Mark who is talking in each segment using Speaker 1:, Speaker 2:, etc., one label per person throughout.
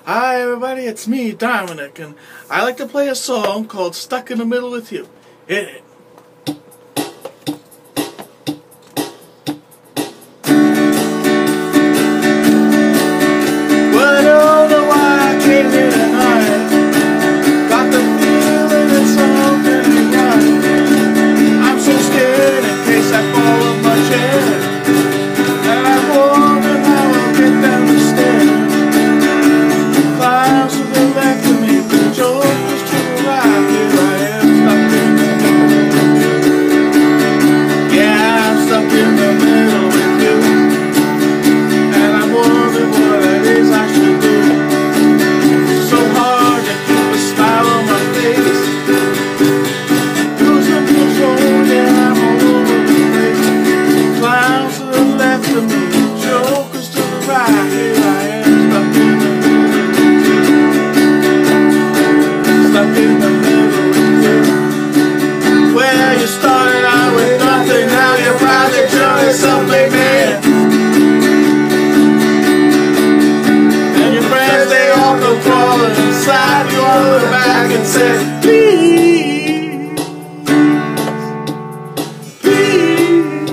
Speaker 1: Hi everybody, it's me, Dominic, and I like to play a song called Stuck in the Middle with You. Hit it. Well, I don't know why I came here tonight. Got the feeling that something ain't right. I'm so scared in case I fall off my chair, and I wonder how I'll get down the stairs. Clouds to the left of me, the jokers to the right. Here I am, stuck in the middle. Yeah, I'm stuck in the middle with you, and I'm wondering what it is I should do. So hard to keep a smile on my face, losing control, yeah, I'm all over the place. Clouds to the left of me, jokers to the right. Here I am, stuck in the middle. Stuck in the middle with you. Well, you started out with nothing, now you're probably doing something, man. And your friends, they all go crawling inside you on the back and say, please, please.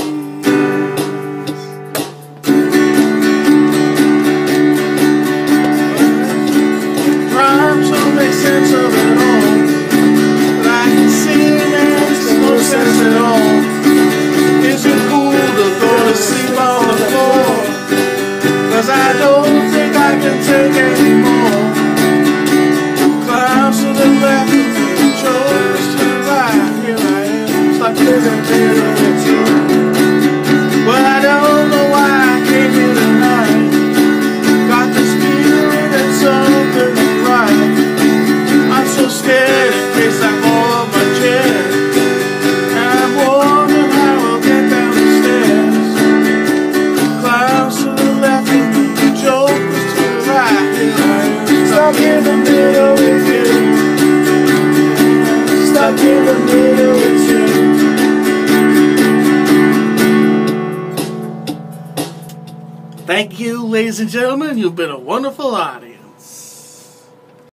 Speaker 1: Rhymes don't make sense of it all, but I can see makes no sense at all. Is it cool to go to sleep on the floor? 'Cause I don't think I can take anymore. Clouds to the left of me, jokers to the right. Here I am, stuck in the middle with you. Well, I don't know why I came here tonight. Got this feeling that something ain't right. I'm so scared in case I fall off my chair, and I'm wondering how I'll get down the stairs. Clouds to the left of me, jokers to the right. Here I am, stuck in the middle with you. Stuck in the middle with you. Thank you, ladies and gentlemen. You've been a wonderful audience.